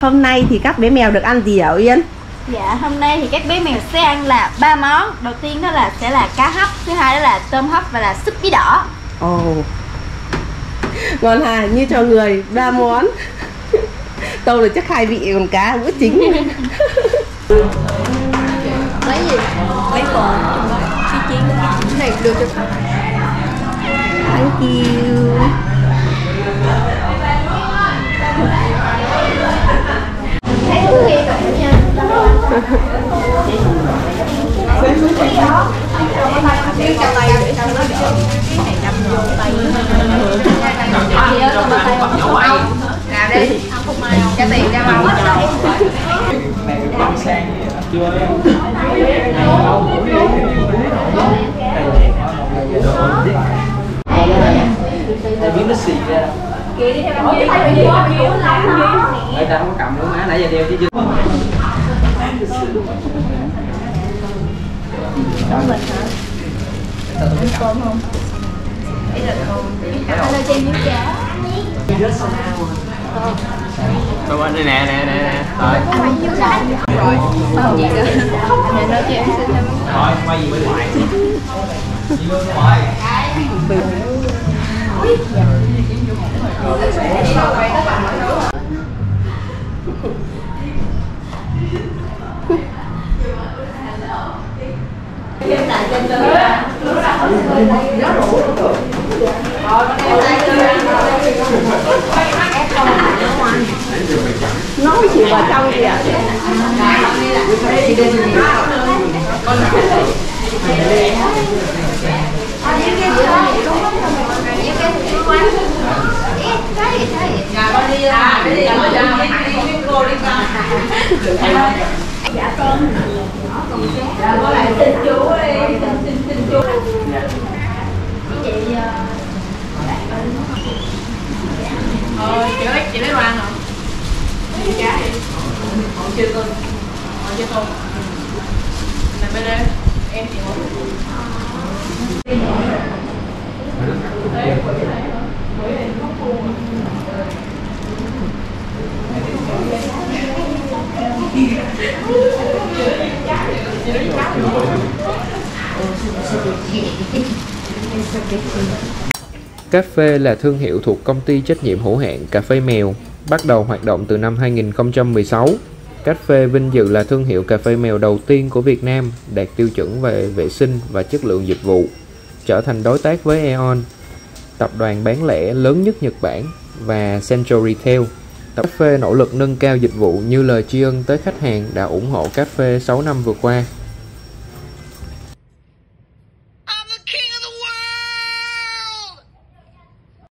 Hôm nay thì các bé mèo được ăn gì hả Uyên? Dạ, hôm nay thì các bé mèo sẽ ăn là 3 món. Đầu tiên đó là sẽ là cá hấp, thứ hai đó là tôm hấp và là súp bí đỏ. Ồ, ngon hà, như cho người 3 món. Tâu là chắc 2 vị, còn cá bữa chính. Lấy gì? Lấy bò, phi chiến. Cái này đưa cho khách. Thank you. Thấy thứ gì rồi nha. Tiêu cho tay để cho nó đỡ. Cái này đâm vô tay. Chị ơi, còn tay không? Nào đi, không ai không. Cho tiền ra màu. Này được bấm sang chưa? Tại biết nó xì ra. Kìa đi theo em gì? Người ta không có cầm nữa má, nãy giờ đeo chứ chưa. Tôm vịt hả? Tôm không? Đây là tôm. Đây là trên miếng chả. Tôm anh đây nè. Rồi. Rồi. Không gì nữa. Để nói cho em xin thêm. Rồi, quay gì bên ngoài. Gì bên ngoài. Nó chỉ vào trong kìa. Dạ con. Dạ có lại xin chú đi, xin chú. Chị chị lấy đồ ăn không? Chị cá đi. Còn chưa tôm. Còn chưa tôm. Này bên đây em chị muốn. Cafe là thương hiệu thuộc công ty trách nhiệm hữu hạn Cà phê Mèo, bắt đầu hoạt động từ năm 2016. Cafe vinh dự là thương hiệu cà phê mèo đầu tiên của Việt Nam đạt tiêu chuẩn về vệ sinh và chất lượng dịch vụ, trở thành đối tác với Aeon, tập đoàn bán lẻ lớn nhất Nhật Bản, và Central Retail. Cafe nỗ lực nâng cao dịch vụ như lời tri ân tới khách hàng đã ủng hộ Cafe 6 năm vừa qua.